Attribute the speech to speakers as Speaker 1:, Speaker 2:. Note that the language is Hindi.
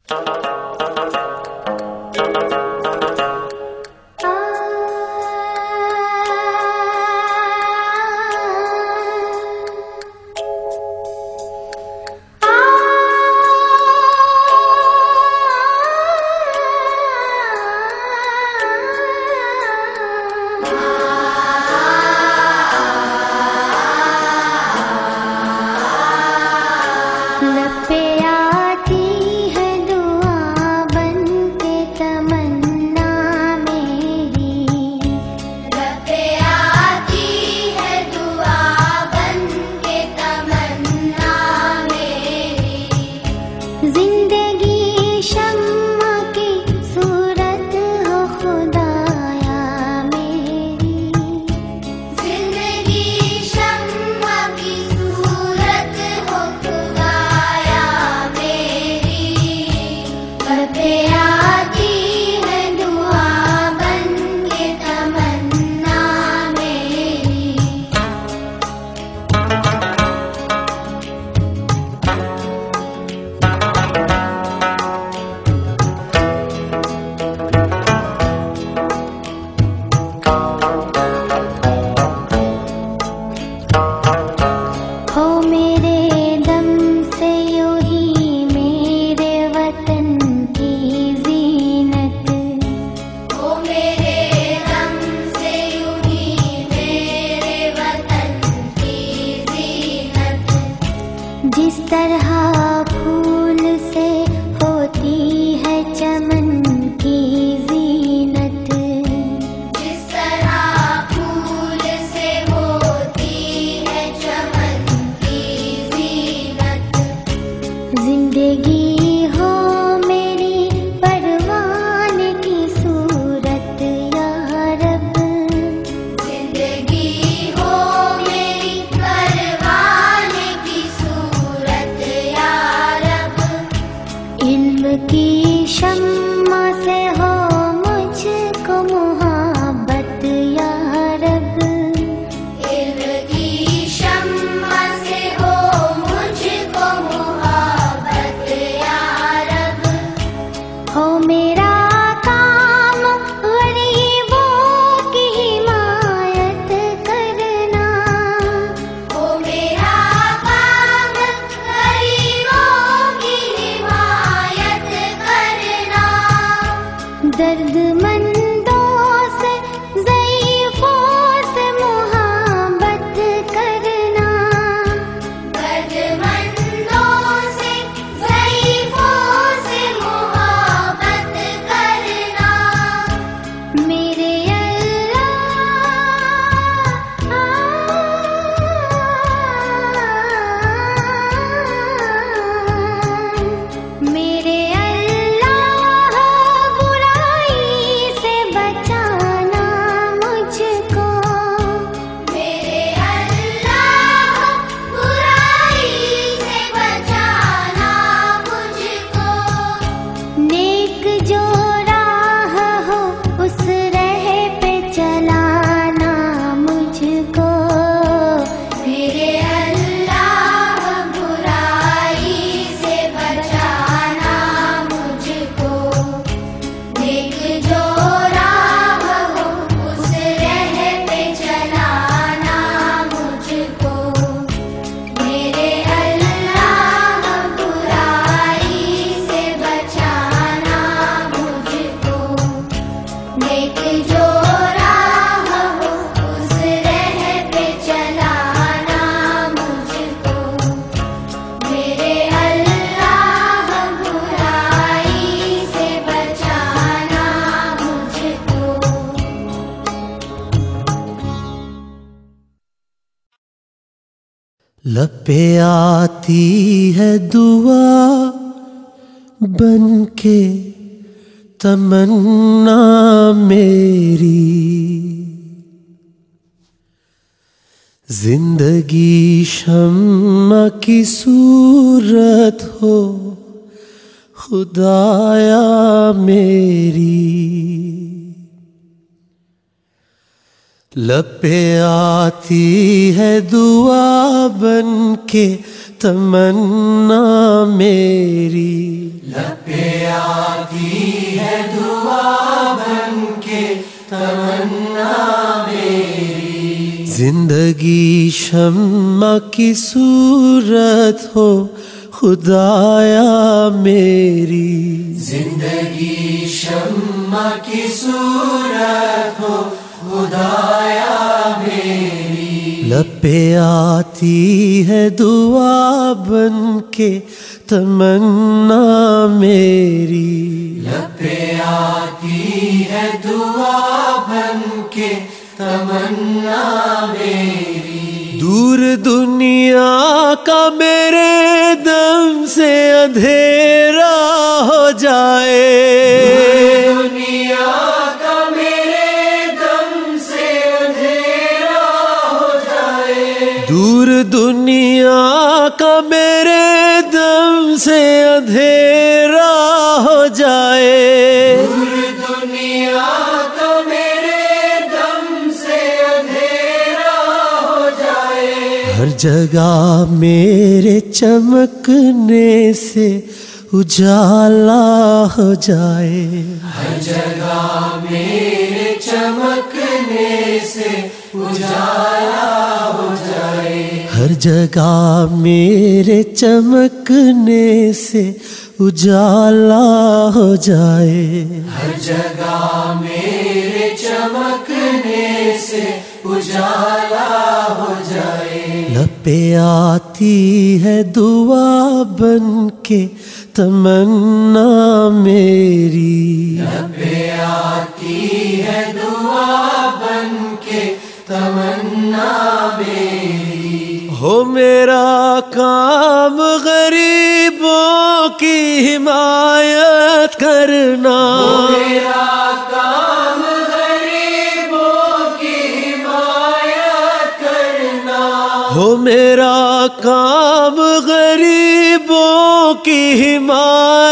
Speaker 1: लब पे आती है दुआ बनके तमन्ना मेरी, जिंदगी शम्मा की सूरत हो खुदाया मेरी। लब पे आती है दुआ बनके तमन्ना मेरी।
Speaker 2: लपे आती है दुआ बन के तमन्ना मेरी।
Speaker 1: जिंदगी शम्मा की सूरत हो खुदाया मेरी।
Speaker 2: जिंदगी शम्मा की सूरत हो खुदाया मेरी।
Speaker 1: लपे आती है दुआ बन के तमन्ना मेरी।
Speaker 2: लपे आती है दुआ बन के तमन्ना मेरी।
Speaker 1: दूर दुनिया का मेरे दम से अंधेरा हो जाए।
Speaker 2: दुनिया का मेरे दम से अंधेरा हो जाए।
Speaker 1: दूर दुनिया का मेरे दम से अंधेरा हो जाए।
Speaker 2: दूर दुनिया का मेरे दम से अंधेरा हो जाए।
Speaker 1: हर जगह मेरे चमकने से उजाला हो जाए।
Speaker 2: हर जगह मेरे चमकने से उजाला हो जाए।
Speaker 1: हर जगह मेरे चमकने से उजाला हो जाए।
Speaker 2: हर जगह मेरे चमकने से उजाला हो जाए।
Speaker 1: लपे आती है दुआ बन के तमन्ना मेरी।
Speaker 2: लपे आती है दुआ बन के तमन्ना मेरी।
Speaker 1: हो मेरा काम गरीबों की हिमायत करना।
Speaker 2: मेरा काम गरीबों की हिमायत करना।
Speaker 1: हो मेरा काम गरीबों की हिमायत